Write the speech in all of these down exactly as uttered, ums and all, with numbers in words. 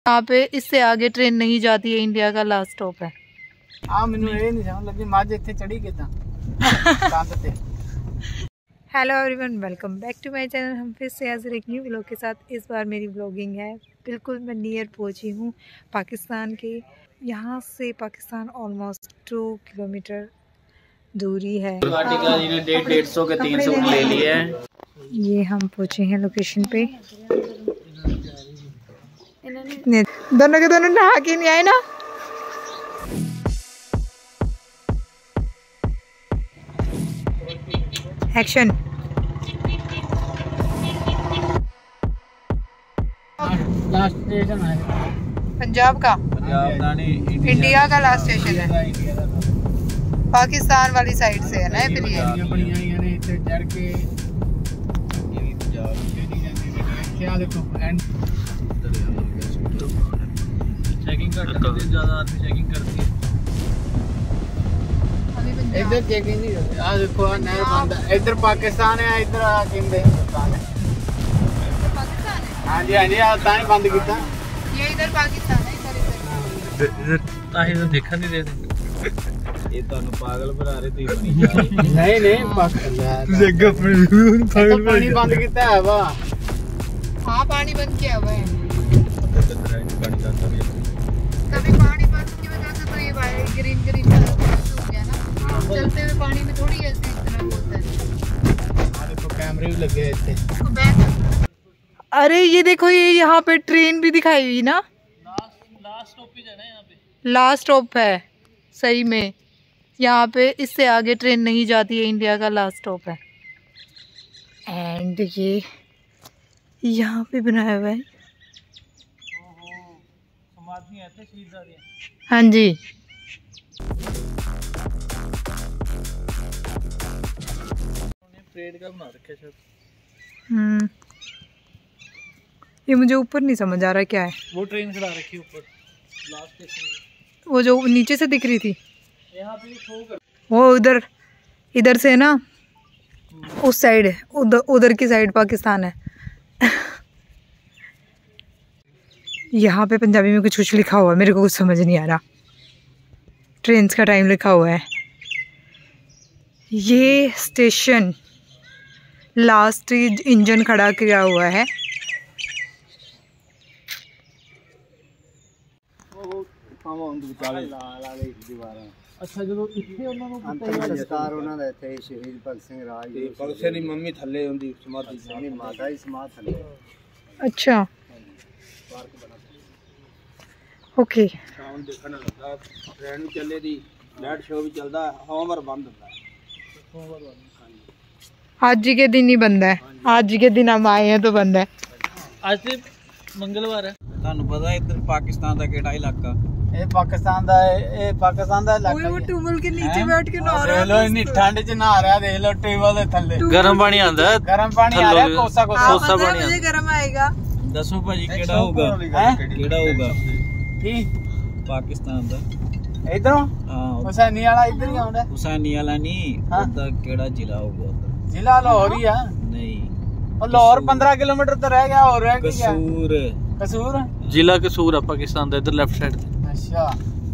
यहाँ पे इससे आगे ट्रेन नहीं जाती है, इंडिया का लास्ट स्टॉप है। हाँ मैंने ये नहीं समझ लगी मां इतने चढ़ी कितना कंध ते। Hello everyone, welcome back to my channel. हम फिर से हाजिर एक न्यू व्लॉग के साथ। इस बार मेरी व्लॉगिंग है, बिल्कुल मैं नियर पहुंची हूँ पाकिस्तान के। यहाँ से पाकिस्तान ऑलमोस्ट टू किलोमीटर दूरी है। डेढ़ डेढ़ सौ के तीन सौ ले लिए हैं। ये हम पहुँचे हैं लोकेशन पे। दोनों के दोनों नहा के नहीं आए ना। एक्शन। लास्ट स्टेशन है पंजाब का, पंजाब का नहीं इंडिया का लास्ट स्टेशन है। पाकिस्तान वाली साइड से है ना फिर ये। बढ़िया ने इतने चढ़ के ये भी पंजाब क्या देखो एंड चेकिंग करते हैं, ज्यादा आदमी चेकिंग करती है। इधर चेकिंग नहीं होती। आ देखो आ नहर बंद है। इधर पाकिस्तान है, इधर हिंदुस्तान है। पाकिस्तान है। हाँ जी हाँ जी, आ ताई बंद किया। ये इधर पाकिस्तान है, इधर इधर इधर ताही तो देखा नहीं दे रहे। ये तो पागल बना रहे थे। नहीं नहीं पागल तुझे गप्पे पागल पानी बंद किया है वा। हाँ पानी बंद किया हुआ है। कभी पानी बंद की वजह से तो ये ग्रीन ग्रीन हो गया ना। चलते हुए पानी में थोड़ी ऐसे इस तरह होता है। देखो कैमरे भी लगे हैं इतने। अरे ये देखो, ये यहाँ पे ट्रेन भी दिखाई हुई ना। लास्ट लास्ट स्टॉप पे जाना है। यहाँ पे लास्ट स्टॉप है सही में। यहाँ पे इससे आगे ट्रेन नहीं जाती है, इंडिया का लास्ट स्टॉप है। एंड ये यहाँ पे बनाया हुआ है। हाँ जी, परेड का बना रखा है शायद। हम्म ये मुझे ऊपर नहीं समझ आ रहा क्या है। वो ट्रेन खड़ा रखी है ऊपर लास्ट स्टेशन, वो जो नीचे से दिख रही थी यहाँ पे शो कर। वो उधर इधर से ना, उस साइड है, उधर उधर की साइड पाकिस्तान है। यहाँ पे पंजाबी में कुछ कुछ लिखा हुआ है, मेरे को कुछ समझ नहीं आ रहा। ट्रेन का टाइम लिखा हुआ है। ये स्टेशन लास्ट इंजन खड़ा किया हुआ है। अच्छा जो इतने उन्होंने संस्कार ਉਹਨਾਂ ਦਾ ਇੱਥੇ ਸ਼ਹੀਦ ਭਗਤ ਸਿੰਘ ਰਾਜ ਦੀ ਭਗਤ ਸਿੰਘ ਦੀ ਮੰਮੀ ਥੱਲੇ ਹੁੰਦੀ ਸਮਾਧੀ ਸਾਨੀ ਮਾਤਾ ਦੀ ਸਮਾਧ ਥੱਲੇ। अच्छा ओके। ਸ਼ਾਮ ਦੇਖਣ ਲੱਗਾ ਟ੍ਰੇਨ ਚੱਲੇ ਦੀ ਲਾਈਟ ਸ਼ੋ ਵੀ ਚੱਲਦਾ, ਹੋਮਵਰ ਬੰਦ ਹੁੰਦਾ ਹੈ। ਹੋਮਵਰ ਬੰਦ आज के दिन ही बंद है। आज के दिन हम आए हैं तो बंद है। ਅੱਜ ਤੇ ਮੰਗਲਵਾਰ ਹੈ। ਤੁਹਾਨੂੰ ਪਤਾ ਇੱਧਰ ਪਾਕਿस्तान ਦਾ ਕਿਹੜਾ ਇਲਾਕਾ? ਇਹ ਪਾਕਿस्तान ਦਾ ਇਹ ਪਾਕਿस्तान ਦਾ ਇਲਾਕਾ। वो ट्यूबवेल के नीचे बैठ के नहा रहा है। देख लो इतनी ठंड च नहा रहा, देख लो ट्यूबवेल ਦੇ ਥੱਲੇ गरम पानी आंदा है, गरम पानी आ रहा है, कोसा कोसा कोसा पानी मुझे गर्म आएगा। दसो भाजी केड़ा होगा है केड़ा होगा की पाकिस्तान दा इधरों। हां हुसैनी वाला इधर ही आउंदा। हुसैनी वाला नहीं, ओदा केड़ा जिला होगा उधर? जिला लाहौर ही है। नहीं और लाहौर पंद्रह किलोमीटर तो रह गया और रह गया कसूर। कसूर जिला कसूर है पाकिस्तान दा, इधर लेफ्ट साइड। अच्छा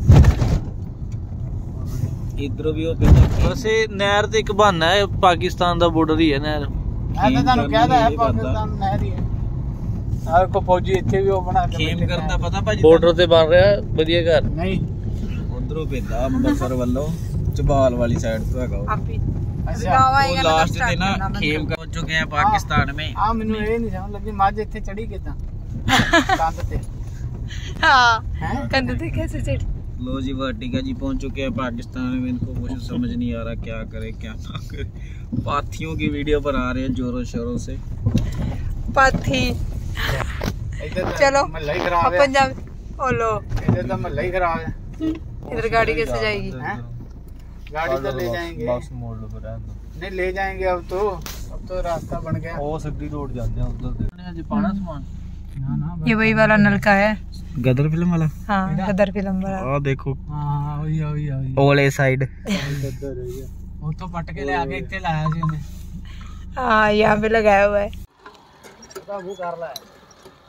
इधर भी हो पे वैसे नहर ते एक बहाना है, पाकिस्तान दा बॉर्डर ही है नहर। मैं तो ਤੁਹਾਨੂੰ कहदा है पाकिस्तान नहर ही है। और को फौजी ਇੱਥੇ ਵੀ ਉਹ ਬਣਾ ਕੇ खेम करदा पता भाजी बॉर्डर ते बन रहा है ਵਧੀਆ घर। नहीं उधरों भेदा अंबरसर वालों चबाल वाली साइड तो हैगा। अच्छा वो लास्ट ते ना खेम कर चुके हैं पाकिस्तान में। आ ਮੈਨੂੰ ਇਹ ਨਹੀਂ ਸਮਝ ਲੱਗੀ ਮਾਝ ਇੱਥੇ ਚੜੀ ਕਿਦਾਂ ਕੰਧ ਤੇ। हाँ कंधे पे कैसे चढ़। लो जी वाटिका जी पहुंच चुके हैं पाकिस्तान में। इनको कुछ समझ नहीं आ रहा क्या करे क्या ना करे। पाथियों की वीडियो पर आ रहे हैं जोरों शोरों से। पाथी चलो महल्ला ही खराब है पंजाब। ओ लो इधर तो महल्ला ही खराब है। इधर गाड़ी कैसे जाएगी? हैं गाड़ी तो ले जाएंगे, बस मोड़ लो फिर नहीं ले जाएंगे अब तो। अब तो रास्ता बन गया। ओ सिद्धी रोड जाते हैं उधर दे जी पाना सामान। ना ना ये वही वाला नलका है, गदर फिल्म वाला। हाँ गदर फिल्म वाला। आ देखो हां वही वही वही ओले साइड गदर है। वो तो पट के ले आके इतने लाया सी उन्हें। हाँ यहाँ पे लगाया हुआ है। वो कर ला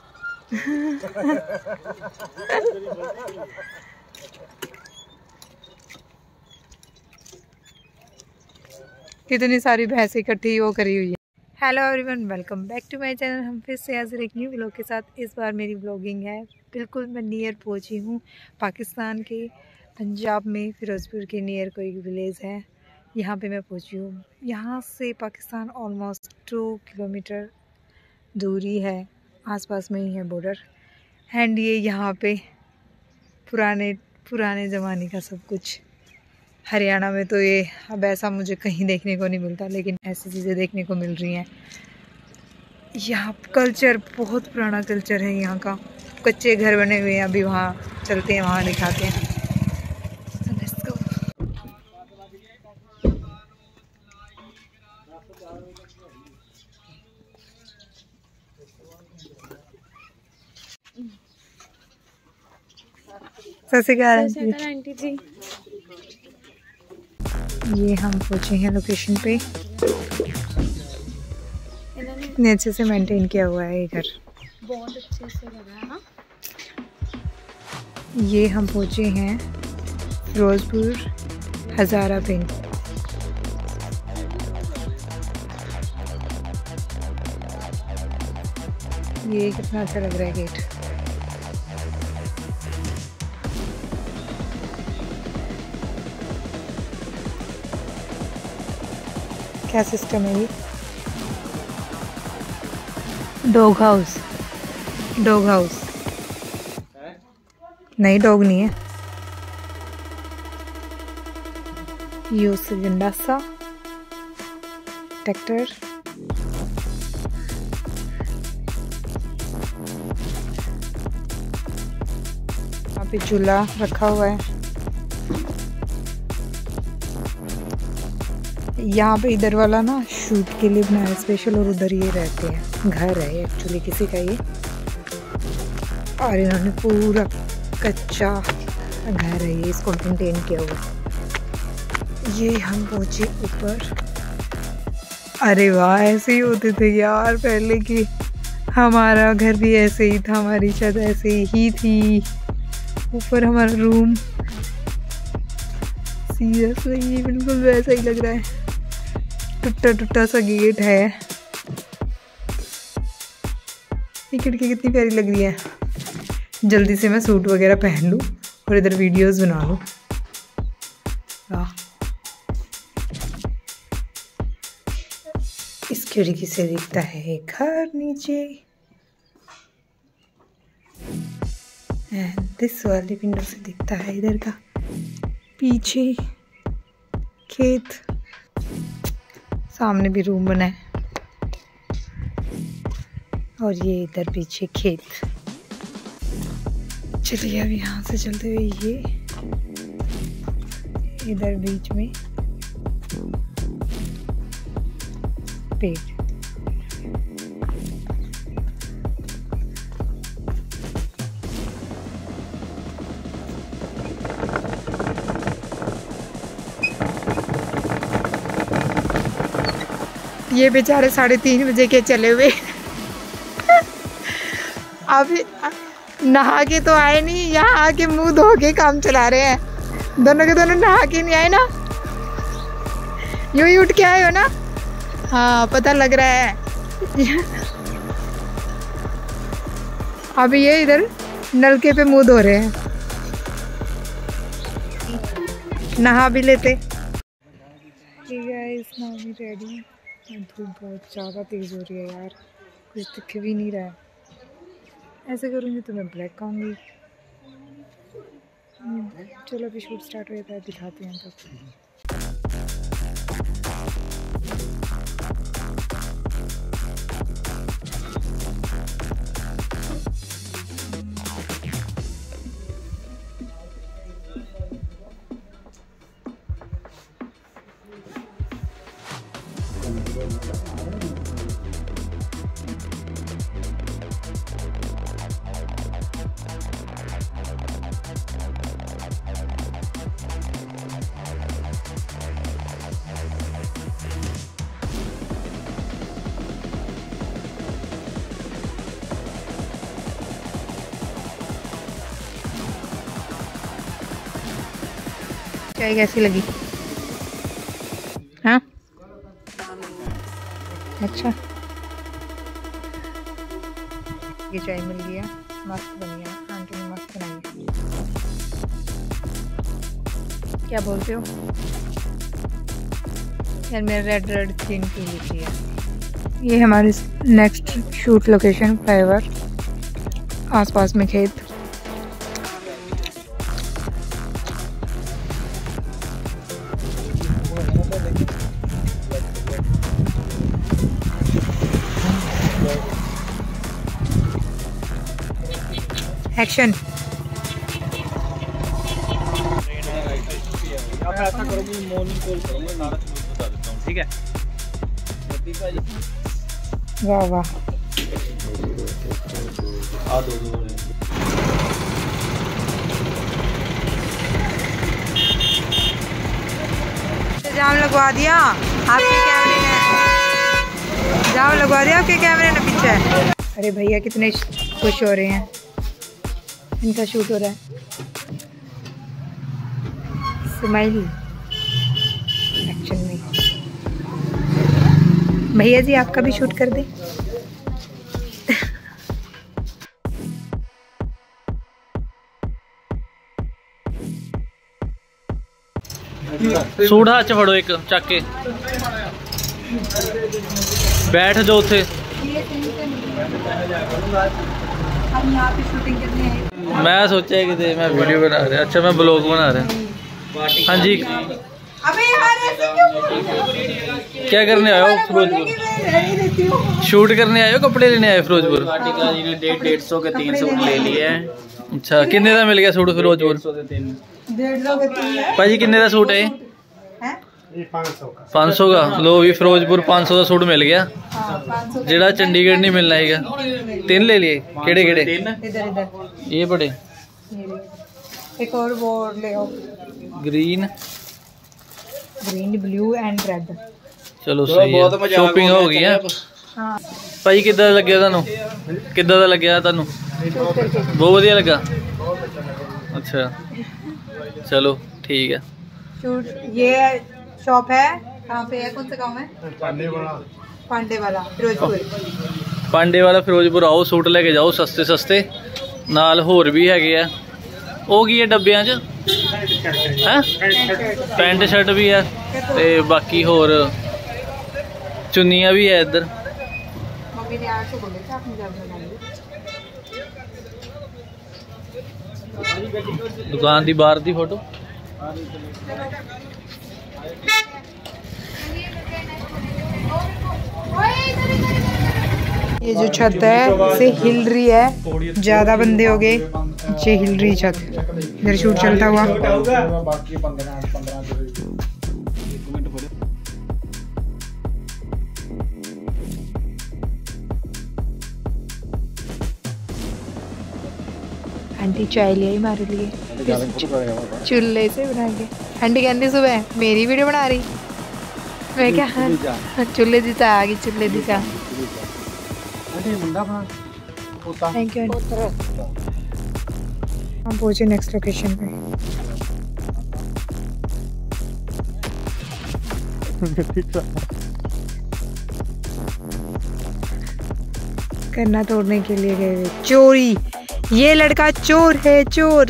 कितनी सारी भैंस इकट्ठी वो करी हुई है। Hello everyone, welcome back to my channel. हम फिर से हाजिर एक न्यू व्लॉग के साथ। इस बार मेरी व्लॉगिंग है, बिल्कुल मैं नियर पहुंची हूँ पाकिस्तान के पंजाब में फिरोज़पुर के नियर कोई विलेज है, यहाँ पे मैं पहुंची हूँ। यहाँ से पाकिस्तान ऑलमोस्ट टू किलोमीटर दूरी है, आसपास में ही है बॉर्डर। एंड ये यहाँ पे पुराने पुराने ज़माने का सब कुछ। हरियाणा में तो ये अब ऐसा मुझे कहीं देखने को नहीं मिलता, लेकिन ऐसी चीज़ें देखने को मिल रही हैं। यहाँ कल्चर बहुत पुराना कल्चर है यहाँ का। कच्चे घर बने हुए हैं, अभी वहाँ चलते हैं, वहाँ दिखाते हैं। So let's go. सत श्री अकाल आंटी जी। ये हम पहुँचे हैं लोकेशन पे। इतने अच्छे से मेंटेन किया हुआ है ये घर, बहुत अच्छे से लगा है ना। ये हम पहुँचे हैं फिरोज़पुर हज़ारा पिंड। ये कितना अच्छा लग रहा है गेट। क्या सिस्टम है ये? डॉग हाउस, डॉग हाउस नहीं, डॉग नहीं है। ये उससे गंदा सा ट्रैक्टर। यहाँ पे चूल्हा रखा हुआ है। यहाँ पे इधर वाला ना शूट के लिए बनाया स्पेशल, और उधर ये रहते हैं। घर है एक्चुअली किसी का ये, और इन्होंने पूरा कच्चा घर है ये, इसको मेंटेन किया हुआ। ये हम पहुँचे ऊपर। अरे वाह, ऐसे ही होते थे यार पहले की। हमारा घर भी ऐसे ही था, हमारी छत ऐसे ही थी, ऊपर हमारा रूम। सीरियसली ये बिल्कुल वैसा ही लग रहा है। टूटा टूटा सा गेट है। ये खिड़की कितनी प्यारी लग रही है। जल्दी से मैं सूट वगैरह पहन लूँ और इधर वीडियोस बना लूँ। वाह, इस खिड़की से दिखता है घर नीचे, एंड दिस वाली विंडो से दिखता है इधर का पीछे खेत। सामने भी रूम बना है, और ये इधर पीछे खेत। चलिए अब यहाँ से चलते हुए ये इधर बीच में पेड़। ये बेचारे साढ़े तीन बजे के चले हुए। अभी नहा के तो आए नहीं, यहाँ आके मुंह धो के काम चला रहे हैं। दोनों के दोनों नहा के नहीं आए ना, यूं ही उठ के आए हो ना। हाँ, पता लग रहा है। अभी ये इधर नलके पे मुंह धो रहे हैं, नहा भी लेते। रेडी। धूप बहुत ज़्यादा तेज़ हो रही है यार, कुछ दिख भी नहीं रहा है। ऐसे करूँगी तो मैं ब्लैक खाऊंगी। चलो अभी शूट स्टार्ट हो जाता है, दिखाते हैं तब। चाय कैसी लगी? हाँ अच्छा, ये चाय मिल गया, मस्त बन गया, आंटी ने मस्त बनाई। क्या बोलते हो यार? मेरा रेड रेड स्किन पी लीजिए। ये हमारी नेक्स्ट शूट लोकेशन फ्लाईओवर, आसपास में खेत। एक्शन। ऐसा करो कि मॉर्निंग कॉल करो, मैं सारा चीज बता देता हूँ, ठीक है? वाह वाह, आ दो दो जाम लगवा दिया आपके कैमरे ने, जाम लगवा दिया आपके कैमरे ने पीछे। अरे भैया कितने खुश हो रहे हैं, इनका शूट हो रहा है। स्माइल एक्शन में। भैया जी आपका भी शूट कर दे। सूट हाथ च फड़ो एक चक के बैठ जाओ उथे। हम यहाँ पे शूटिंग करने आए। मैं सोचा कि मैं वीडियो बना रहा, अच्छा मैं ब्लॉग बना रहा। हाँ जी, अबे यार ऐसे क्यों? क्या करने आए हो फिरोजपुर? शूट करने आए हो, कपड़े लेने आए फिरोजपुर? वाटिका जी ने डेढ़ डेढ़ सौ के तीन सूट ले लिए हैं। अच्छा, किन्ने का मिल गया सूट फिरोजपुर? डेढ़ सौ के तीन है। भाजी किन्ने का सूट है? पाँच सौ का। लो भी फिरोजपुर पाँच सौ का सूट मिल गया, जेड़ा चंडीगढ़ नहीं मिलना है। तीन ले लिए, केड़े केड़े? इधर इधर ये बड़े। एक और वो ले आओ, green green blue and red. चलो सही है, शॉपिंग हो गई है। हाँ भाई किद्दां लग्या तुहानू? किद्दां दा लग्या तुहानू? बहुत वधिया लगा। अच्छा चलो ठीक है। शूट ये शॉप है कहाँ पे है, कौन सा गाँव है? पांडे वाला। पांडे वाला फिरोजपुर। पांडे वाला फिरोजपुर आओ, सूट लेके जाओ सस्ते सस्ते, नाल होर भी हैगे आ। ਉਹ ਕੀ ਹੈ ਡੱਬਿਆਂ 'ਚ? ਹੈ ਪੈਂਟ ਸ਼ਰਟ ਵੀ ਹੈ ਤੇ ਬਾਕੀ ਹੋਰ ਚੁੰਨੀਆਂ ਵੀ ਹੈ ਇੱਧਰ। मम्मी ने आठ सौ बोले थे, आपने जब लगाएंगे। दुकान दी बाहर दी फोटो। ये जो छत है इसे हिल रही है, ज्यादा बंदे हो गए, ये हिल रही छत। इधर शूट चलता हुआ। आंटी चाय ले आई हमारे लिए चूल्हे से बना के। आंटी कहती सुबह मेरी वीडियो बना रही, मैं क्या चूल्हे दी चाह आ गई, चूल्हे दी चाह। Thank you. हम पहुंचे नेक्स्ट लोकेशन पे। करना तोड़ने के लिए गए, चोरी। ये लड़का चोर है, चोर।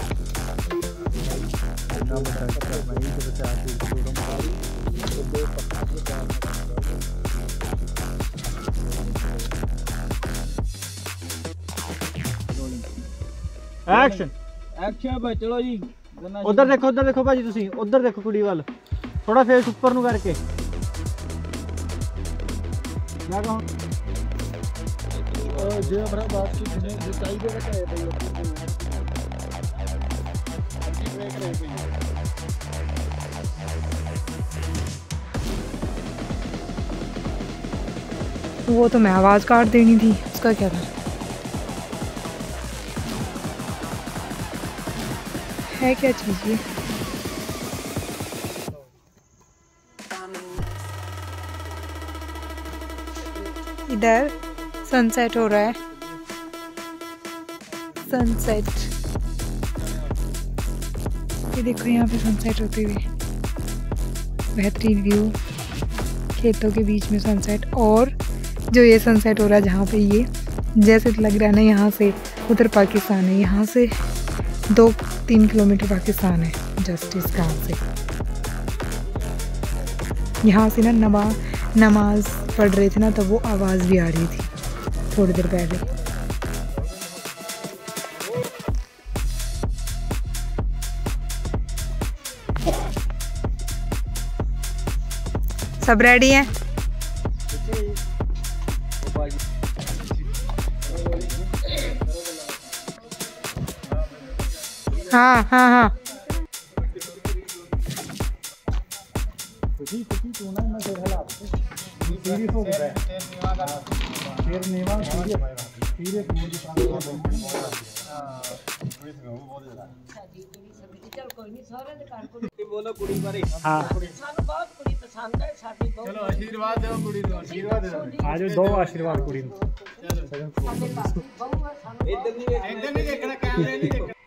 एक्शन एक्शन भाई चलो जी। उधर देखो, उधर देखो भाजी, तुसी उधर देखो कुड़ी वाल, थोड़ा फेस ऊपर नु करके। मैं कहूं ओ जे बड़ा बात की ने सच्चाई दे बताए भाई। अच्छी ब्रेक रहे भाई। वो तो मैं आवाज काट देनी थी, उसका क्या था? है क्या चीज़ ये? इधर सनसेट हो रहा है, सनसेट। ये देखो यहाँ पे सनसेट होते हुए, बेहतरीन व्यू, खेतों के बीच में सनसेट। और जो ये सनसेट हो रहा है जहाँ पे, ये जैसे लग रहा है ना यहाँ से उधर पाकिस्तान है, यहाँ से दो तीन किलोमीटर पाकिस्तान है जस्ट इस गाँव से। यहाँ से ना नमा नमाज पढ़ रहे थे ना, तो वो आवाज़ भी आ रही थी थोड़ी देर पहले। सब रेडी हैं? हाँ हाँ हाँ चलो आशीर्वाद दो कुड़ी नु, आशीर्वाद दो। आज दो आशीर्वाद कुड़ी नु। इधर नहीं देखना, कैमरे नहीं देखना।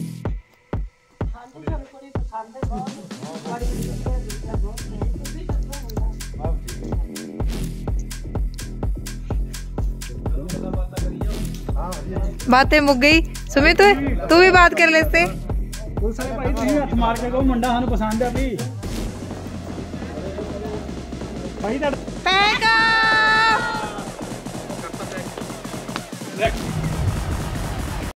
बातें मुक गई। सुमित तू भी बात कर लेते। भाई तुम हथ मार के कहो मुंडा सानू पसंद है भी भाई।